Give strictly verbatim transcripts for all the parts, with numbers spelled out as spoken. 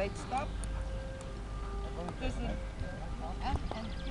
bij het stap. Tussen F en T.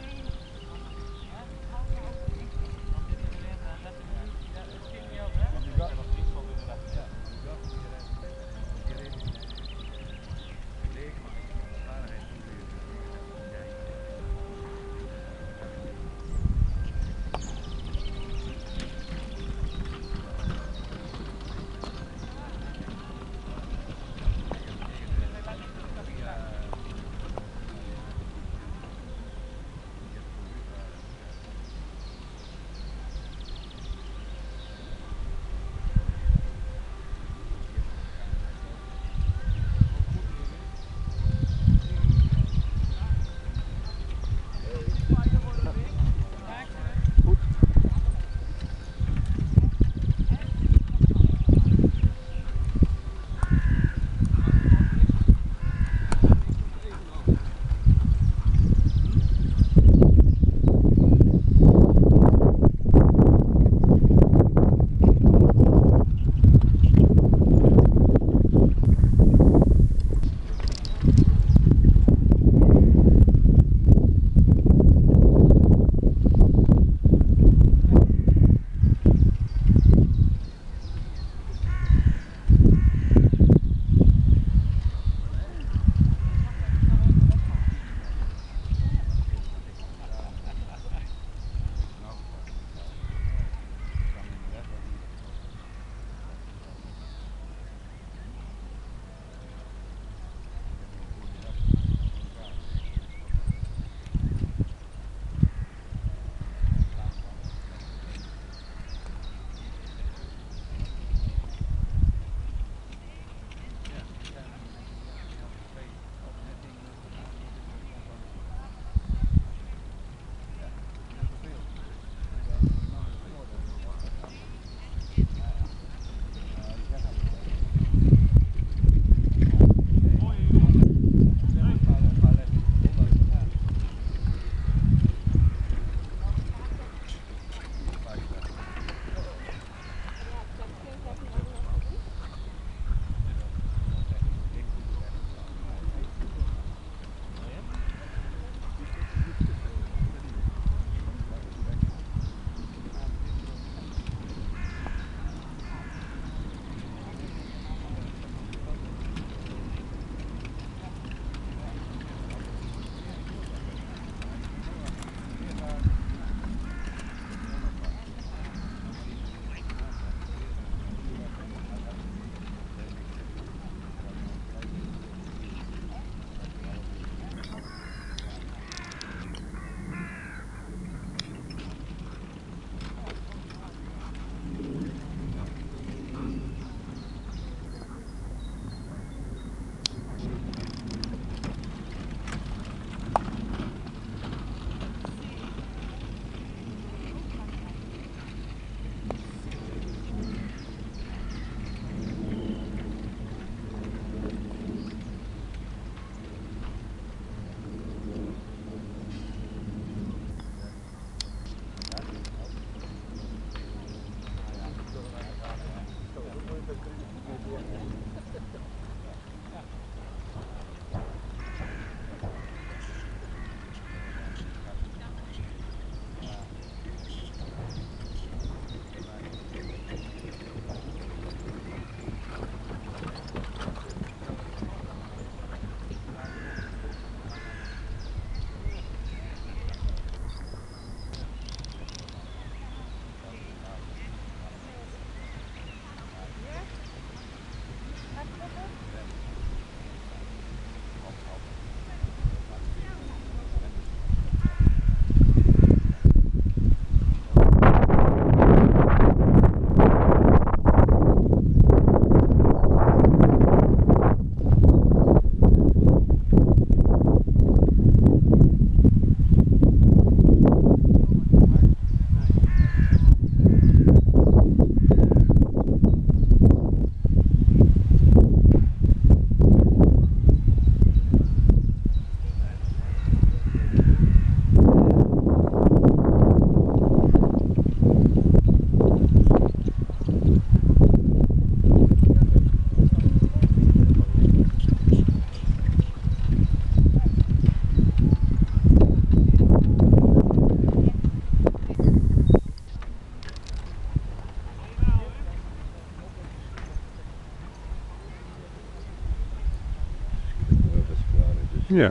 Ja.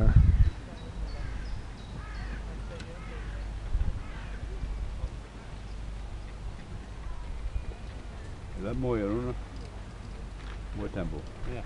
Dat is mooi, Jeroen. Mooi tempo. Ja.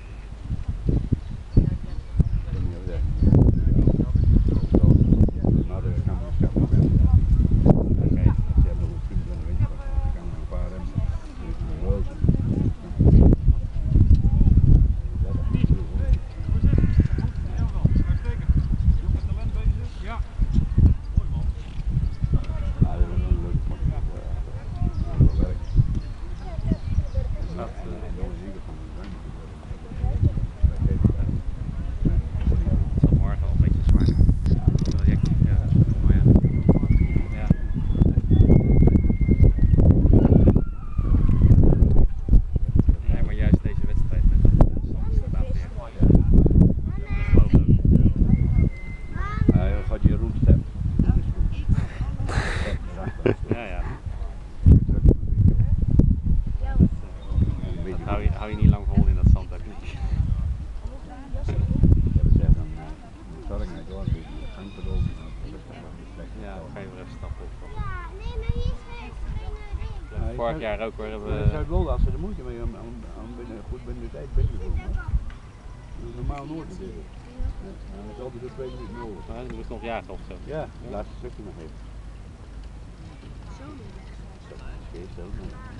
Hou je niet lang vol in dat zand ook niet. Ja, dan ga je weer even stappen op. Ja, vorig jaar ook hoor. Hebben we... Zuid-Wolde had ze er moeite mee om, om, om binnen, goed binnen de tijd binnen te komen. Dat is normaal nooit natuurlijk. Ja, dat is altijd zo'n twee minuten nodig. Ja, je moet nog jagen of zo. Ja, het laatste stukje nog even. Dat is zo.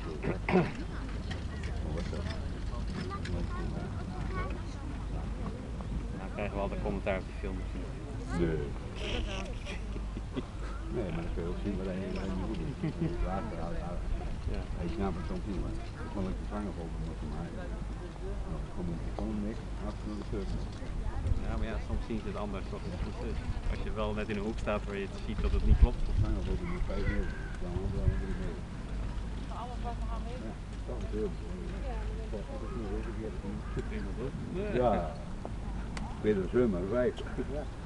Nou krijgen we altijd commentaar op die film natuurlijk. Nee. Nee, maar dan kun je ook zien wat hij heel erg goed doet. Water, ja. Hij snapt het soms niet, maar ik kon ik de zwanger over moeten maken. Dan kom ik gewoon niks, achter de surf. Ja, maar ja, soms zien ze het anders toch. Als je wel net in een hoek staat waar je ziet dat het niet klopt. Zwanger over met vijf meter, dan wel wel drie meter. Alles wat we gaan mee. Ja, dat is heel belangrijk. Ja, beter zwemmen, vijf.